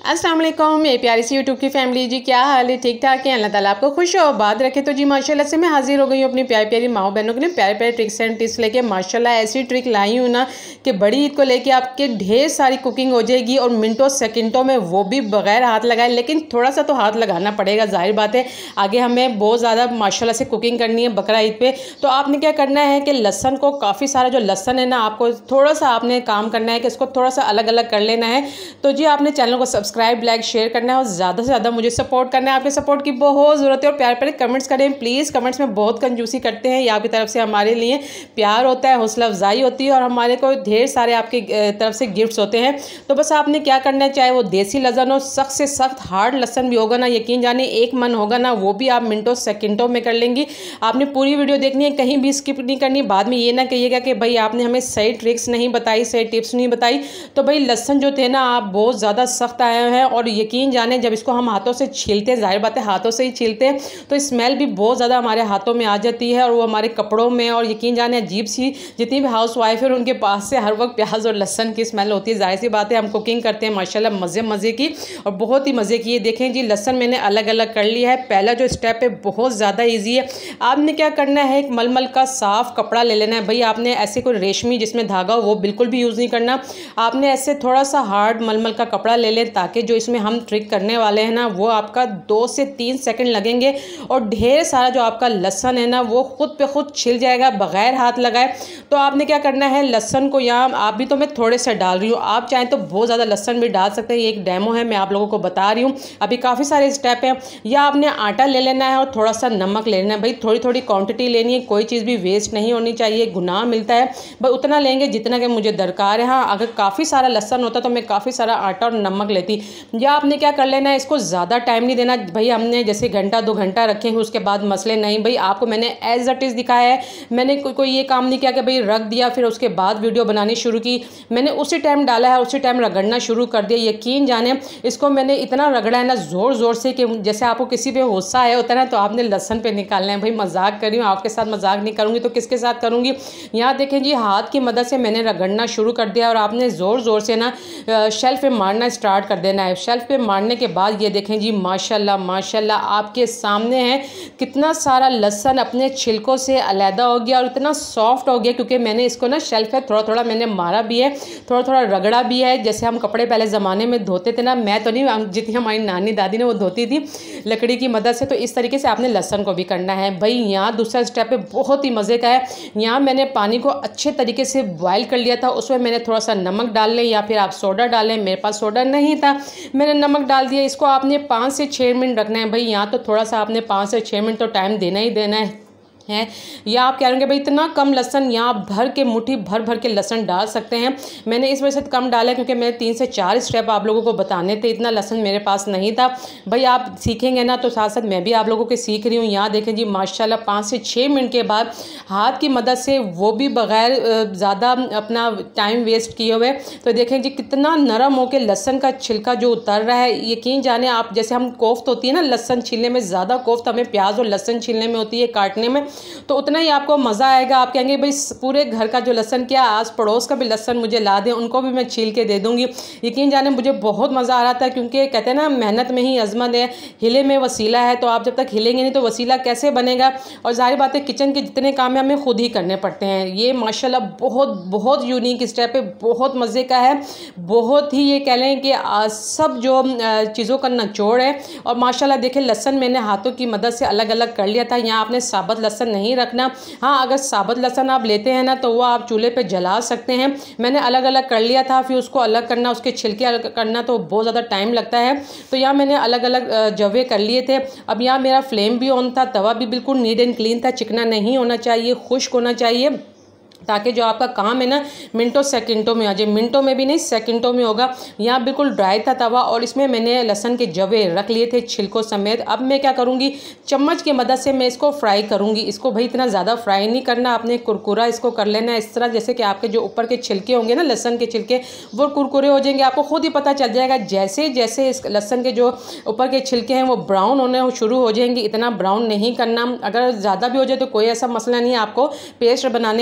अस्सलाम वालेकुम मेरी प्यारी सी यूट्यूब की फैमिली जी, क्या हाल है? ठीक ठाक है। अल्लाह ताला आपको खुश और बात रखे। तो जी माशाल्लाह से मैं हाजिर हो गई हूँ अपनी प्यारी प्यारी माओ बहनों के लिए प्यारे प्यारे ट्रिक्स एंड टिप्स लेके। माशाल्लाह ऐसी ट्रिक लाई हूँ ना कि बड़ी ईद को लेके आपके ढेर सारी कुकिंग हो जाएगी और मिनटों सेकंडों में, वो भी बगैर हाथ लगाए। लेकिन थोड़ा सा तो हाथ लगाना पड़ेगा, जाहिर बात है। आगे हमें बहुत ज़्यादा माशाल्लाह से कुकिंग करनी है बकरा ईद पे। तो आपने क्या करना है कि लहसन को, काफ़ी सारा जो लहसन है ना, आपको थोड़ा सा आपने काम करना है कि इसको थोड़ा सा अलग अलग कर लेना है। तो जी आपने चैनल को सब्सक्राइब, लाइक, शेयर करना है और ज़्यादा से ज़्यादा मुझे सपोर्ट करना है। आपके सपोर्ट की बहुत ज़रूरत है और प्यारे प्यारे कमेंट्स करें प्लीज़। कमेंट्स में बहुत कंजूसी करते हैं, ये आपकी तरफ से हमारे लिए प्यार होता है, हौसला अफजाई होती है और हमारे को ढेर सारे आपके तरफ से गिफ्ट्स होते हैं। तो बस आपने क्या करना है, चाहे वो देसी लहसन हो, सख्त से सख्त हार्ड लहसन भी होगा ना, यकीन जाने एक मन होगा ना, वो भी आप मिनटों सेकंडों में कर लेंगी। आपने पूरी वीडियो देखनी है, कहीं भी स्किप नहीं करनी। बाद में ये ना कहिएगा कि भाई आपने हमें सही ट्रिक्स नहीं बताई, सही टिप्स नहीं बताई। तो भाई लहसन जो थे ना, आप बहुत ज़्यादा सख्त आए हैं और यकीन जाने जब इसको हम हाथों से छीलते हैं, जाहिर बात है हाथों से ही छीलते हैं, तो स्मेल भी बहुत ज़्यादा हमारे हाथों में आ जाती है और वो हमारे कपड़ों में, और यकीन जाने अजीब सी, जितनी भी हाउस वाइफ है उनके पास से हर वक्त प्याज और लहसन की स्मेल होती है। जाहिर सी बात है, हम कुकिंग करते हैं माशाल्लाह मज़े मज़े की और बहुत ही मज़े की। देखें जी, लहसन मैंने अलग अलग कर लिया है। पहला जो स्टेप है बहुत ज़्यादा ईजी है। आपने क्या करना है, एक मलमल का साफ़ कपड़ा ले लेना है। भाई आपने ऐसे कोई रेशमी जिसमें धागा हो वो बिल्कुल भी यूज़ नहीं करना। आपने ऐसे थोड़ा सा हार्ड मलमल का कपड़ा ले लें, ताकि जो इसमें हम ट्रिक करने वाले हैं ना, वो आपका 2 से 3 सेकंड लगेंगे और ढेर सारा जो आपका लहसन है ना, वो खुद पे खुद छिल जाएगा बगैर हाथ लगाए। तो आपने क्या करना है, लहसन को यहाँ आप भी, तो मैं थोड़े से डाल रही हूँ, आप चाहें तो बहुत ज़्यादा लहसन भी डाल सकते हैं। ये एक डेमो है, मैं आप लोगों को बता रही हूँ। अभी काफ़ी सारे स्टेप हैं। या आपने आटा ले लेना है और थोड़ा सा नमक ले लेना है। भाई थोड़ी थोड़ी क्वान्टिटी लेनी है, कोई चीज़ भी वेस्ट नहीं होनी चाहिए, गुनाह मिलता है। भाई उतना लेंगे जितना कि मुझे दरकार है। हाँ, अगर काफ़ी सारा लहसन होता तो मैं काफ़ी सारा आटा और नमक लेती। या आपने क्या कर लेना है, इसको ज़्यादा टाइम नहीं देना। भाई हमने जैसे घंटा 2 घंटा रखेंगे उसके बाद मसले नहीं। भाई आपको मैंने एज इट इज़ दिखाया है। मैंने कोई ये काम नहीं किया कि भाई रख दिया फिर उसके बाद वीडियो बनानी शुरू की। मैंने उसी टाइम डाला है, उसी टाइम रगड़ना शुरू कर दिया। यकीन जाने इसको मैंने इतना रगड़ा है ना ज़ोर ज़ोर से कि जैसे आपको किसी पे गुस्सा आया होता है ना, तो आपने लहसन पे निकालना है। भाई मजाक कर रही हूँ, आपके साथ मजाक नहीं करूँगी तो किसके साथ करूँगी। यहाँ देखें जी, हाथ की मदद से मैंने रगड़ना शुरू कर दिया और आपने ज़ोर ज़ोर से ना शेल्फ पे मारना स्टार्ट कर देना है। शेल्फ पे मारने के बाद ये देखें जी, माशाल्लाह माशाल्लाह आपके सामने है कितना सारा लहसन अपने छिलकों से अलहदा हो गया और इतना सॉफ्ट हो गया, क्योंकि मैंने इसको ना शेल्फ पे थोड़ा थोड़ा मैंने मारा भी है, थोड़ा थोड़ा रगड़ा भी है। जैसे हम कपड़े पहले ज़माने में धोते थे ना, मैं तो नहीं, जितनी हमारी नानी दादी ने वो धोती थी लकड़ी की मदद से, तो इस तरीके से आपने लहसन को भी करना है। भाई यहाँ दूसरा स्टेप है, बहुत ही मज़े का है। यहाँ मैंने पानी को अच्छे तरीके से बॉयल कर लिया था, उसमें मैंने थोड़ा सा नमक डाल लें या फिर आप सोडा डालें। मेरे पास सोडा नहीं था, मैंने नमक डाल दिया। इसको आपने 5 से 6 मिनट रखना है। भाई यहाँ तो थोड़ा सा आपने 5 से 6 मिनट तो टाइम देना ही देना है। या आप कह रहे हैं भाई इतना कम लहसन, यहाँ भर के मुट्ठी भर भर के लहसन डाल सकते हैं। मैंने इस वजह से कम डाला क्योंकि मैंने 3 से 4 स्टेप आप लोगों को बताने थे, इतना लहसन मेरे पास नहीं था। भाई आप सीखेंगे ना तो साथ साथ मैं भी आप लोगों के सीख रही हूँ। यहाँ देखें जी, माशाल्लाह 5 से 6 मिनट के बाद हाथ की मदद से, वो भी बग़ैर ज़्यादा अपना टाइम वेस्ट किए हुए, तो देखें जी कितना नरम हो के लहसन का छिलका जो उतर रहा है। यकीन जाने आप, जैसे हम कोफ्त होती है ना लहसन छीलने में, ज़्यादा कोफ्त हमें प्याज और लहसन छीलने में होती है, काटने में, तो उतना ही आपको मज़ा आएगा। आप कहेंगे भाई पूरे घर का जो लहसन, क्या आस पड़ोस का भी लहसन मुझे ला दें, उनको भी मैं छील के दे दूँगी। यकीन जाने मुझे बहुत मज़ा आ रहा था, क्योंकि कहते हैं ना मेहनत में ही अज़मत है, हिले में वसीला है। तो आप जब तक हिलेंगे नहीं तो वसीला कैसे बनेगा। और जाहिर बात है किचन के जितने काम है हमें खुद ही करने पड़ते हैं। ये माशाल्लाह बहुत बहुत यूनिक स्टेप है, बहुत मज़े का है, बहुत ही ये कह लें कि सब जो चीज़ों का निचोड़ है। और माशाल्लाह देखें, लहसन मैंने हाथों की मदद से अलग अलग कर लिया था। यहाँ आपने साबुत लहसन नहीं रखना। हाँ, अगर साबुत लहसन आप लेते हैं ना तो वो आप चूल्हे पे जला सकते हैं। मैंने अलग अलग कर लिया था, फिर उसको अलग करना, उसके छिलके अलग करना तो बहुत ज़्यादा टाइम लगता है। तो यहाँ मैंने अलग अलग जवे कर लिए थे। अब यहाँ मेरा फ्लेम भी ऑन था, तवा भी बिल्कुल नीट एंड क्लीन था, चिकना नहीं होना चाहिए, खुश्क होना चाहिए, ताकि जो आपका काम है ना मिनटों सेकंडों में आ जाए। मिनटों में भी नहीं, सेकंडों में होगा। यहाँ बिल्कुल ड्राई था तवा और इसमें मैंने लहसन के जवे रख लिए थे छिलकों समेत। अब मैं क्या करूँगी, चम्मच की मदद से मैं इसको फ्राई करूँगी। इसको भाई इतना ज़्यादा फ्राई नहीं करना, आपने कुरकुरा इसको कर लेना है इस तरह, जैसे कि आपके जो ऊपर के छिलके होंगे ना, लहसन के छिलके, वो कुरकुरे हो जाएंगे। आपको खुद ही पता चल जाएगा जैसे जैसे इस लहसन के जो ऊपर के छिलके हैं वो ब्राउन होने शुरू हो जाएंगे। इतना ब्राउन नहीं करना, अगर ज़्यादा भी हो जाए तो कोई ऐसा मसला नहीं है, आपको पेस्ट बनाने में आसानी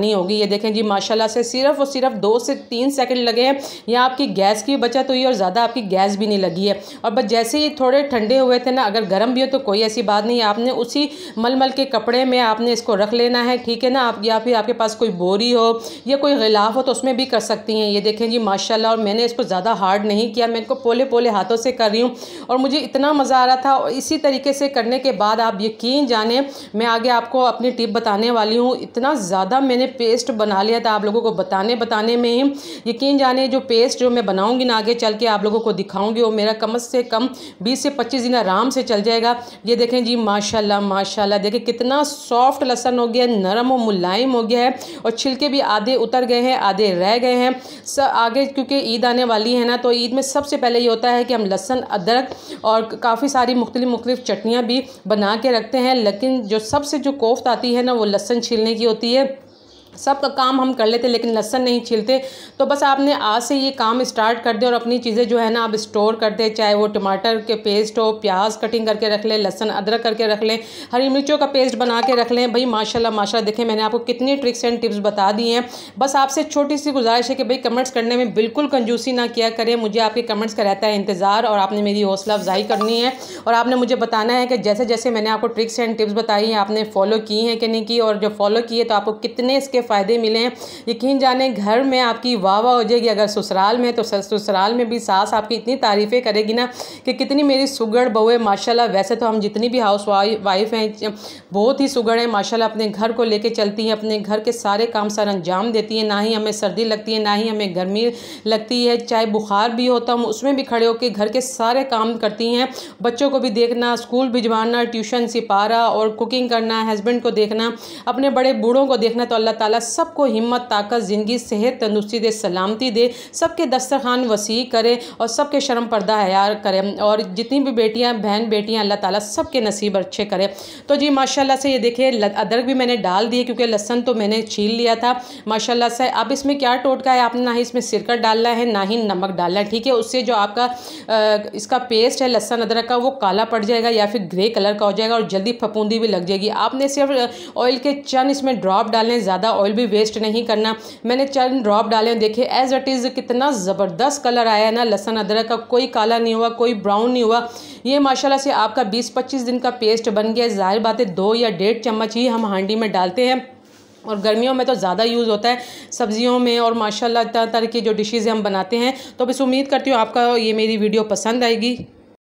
बनानी होगी। ये देखें जी माशाल्लाह से सिर्फ और सिर्फ 2 से 3 सेकंड लगे हैं। यहाँ आपकी गैस की बचत हुई और ज़्यादा आपकी गैस भी नहीं लगी है। और बस जैसे ही थोड़े ठंडे हुए थे ना, अगर गर्म भी हो तो कोई ऐसी बात नहीं, आपने उसी मलमल के कपड़े में आपने इसको रख लेना है, ठीक है ना। आप या फिर आपके पास कोई बोरी हो या कोई गिलाफ हो तो उसमें भी कर सकती हैं। ये देखें जी माशाल्लाह, और मैंने इसको ज़्यादा हार्ड नहीं किया, मैं इनको पोले पोले हाथों से कर रही हूँ और मुझे इतना मज़ा आ रहा था। और इसी तरीके से करने के बाद आप यकीन जाने, मैं आगे आपको अपनी टिप बताने वाली हूँ। इतना ज़्यादा मैंने पेस्ट बना लिया था आप लोगों को बताने में ही, यकीन जाने जो पेस्ट जो मैं बनाऊँगी ना आगे चल के आप लोगों को दिखाऊँगी, वो मेरा कम से कम 20 से 25 दिन आराम से चल जाएगा। ये देखें जी माशाल्लाह माशाल्लाह, देखें कितना सॉफ्ट लहसन हो गया, नरम और मुलायम हो गया है और छिलके भी आधे उतर गए हैं, आधे रह गए हैं। आगे क्योंकि ईद आने वाली है ना, तो ईद में सबसे पहले ये होता है कि हम लहसन, अदरक और काफ़ी सारी मुख्तलिफ चटनियाँ भी बना के रखते हैं, लेकिन जो सबसे जो कोफ्त आती है ना वो लहसन छीलने की होती है। सब का काम हम कर लेते लेकिन लहसन नहीं छीलते। तो बस आपने आज से ये काम स्टार्ट कर दे और अपनी चीज़ें जो है ना आप स्टोर कर दे, चाहे वो टमाटर के पेस्ट हो, प्याज कटिंग करके रख लें, लहसन अदरक करके रख लें, हरी मिर्चों का पेस्ट बना के रख लें। भाई माशाल्लाह माशाल्लाह, देखें मैंने आपको कितनी ट्रिक्स एंड टिप्स बता दी हैं। बस आपसे छोटी सी गुजारिश है कि भाई कमेंट्स करने में बिल्कुल कंजूसी ना किया करें, मुझे आपके कमेंट्स का रहता है इंतज़ार और आपने मेरी हौसला अफजाई करनी है और आपने मुझे बताना है कि जैसे जैसे मैंने आपको ट्रिक्स एंड टिप्स बताई हैं आपने फॉलो की हैं कि नहीं की, और जो फॉलो किए तो आपको कितने इसके फ़ायदे मिले हैं। यकीन जाने घर में आपकी वाह वाह हो जाएगी। अगर ससुराल में तो ससुराल में भी सास आपकी इतनी तारीफ़ें करेगी ना कि कितनी मेरी सुगड़ बहू है माशाल्लाह। वैसे तो हम जितनी भी हाउस वाइफ हैं बहुत ही सुगड़ हैं माशाल्लाह, अपने घर को लेके चलती हैं, अपने घर के सारे काम सर अंजाम देती हैं, ना ही हमें सर्दी लगती है ना ही हमें गर्मी लगती है। चाहे बुखार भी होता हम उसमें भी खड़े होकर घर के सारे काम करती हैं, बच्चों को भी देखना, स्कूल भिजवाना, ट्यूशन सिपारा और कुकिंग करना, हस्बैंड को देखना, अपने बड़े बूढ़ों को देखना। तो अल्लाह ताला सबको हिम्मत, ताकत, ज़िंदगी, सेहत, तंदुरुस्ती दे, सलामती दे, सबके दस्तरखान वसी करे और सबके शर्म पर्दा हया करे और जितनी भी बेटियां बहन बेटियां अल्लाह ताला सबके नसीब अच्छे करे। तो जी माशाल्लाह से ये देखिए अदरक भी मैंने डाल दिए क्योंकि लहसन तो मैंने छील लिया था माशाल्लाह से। अब इसमें क्या टोटका है, आपने ना ही इसमें सिरका डालना है ना ही नमक डालना है, ठीक है। उससे जो आपका इसका पेस्ट है लहसन अदरक का वो काला पड़ जाएगा या फिर ग्रे कलर का हो जाएगा और जल्दी फफूंदी भी लग जाएगी। आपने सिर्फ ऑयल के चंद इसमें ड्रॉप डालने, ज़्यादा ऑयल भी वेस्ट नहीं करना। मैंने चंद ड्रॉप डाले, देखिए एज इट इज़ कितना ज़बरदस्त कलर आया है ना लहसन अदरक का, कोई काला नहीं हुआ, कोई ब्राउन नहीं हुआ। ये माशाल्लाह से आपका 20-25 दिन का पेस्ट बन गया। जाहिर बात है 2 या 1.5 चम्मच ही हम हांडी में डालते हैं और गर्मियों में तो ज़्यादा यूज़ होता है सब्जियों में और माशाल्लाह तरह तरह की जो डिशेज़ हम बनाते हैं। तो बस उम्मीद करती हूँ आपका ये मेरी वीडियो पसंद आएगी।